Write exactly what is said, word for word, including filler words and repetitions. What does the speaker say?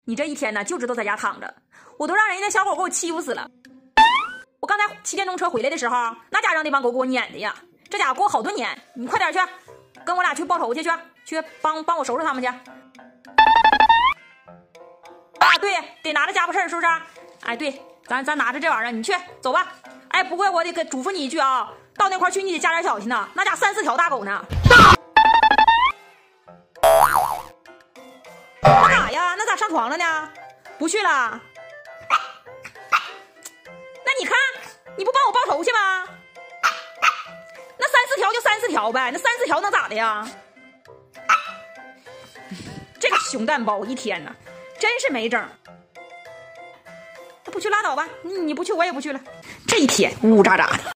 你这一天呢就知道在家躺着，我都让人家小狗给我欺负死了。我刚才骑电动车回来的时候，那家让那帮狗给我撵的呀，这家伙给我好顿撵。你快点去，跟我俩去报仇去，去去帮帮我收拾他们去。啊，对，得拿着家伙事儿，是不是？哎，对，咱咱拿着这玩意儿，你去走吧。哎，不过我得给嘱咐你一句啊，到那块去你得加点小心呐，那家三四条大狗呢。干啥呀？那咋上床了呢？不去了？那你看，你不帮我报仇去吗？那三四条就三四条呗，那三四条能咋的呀？这个熊蛋包一天呢，真是没整。那不去拉倒吧，你你不去我也不去了。这一天呜呜喳喳的。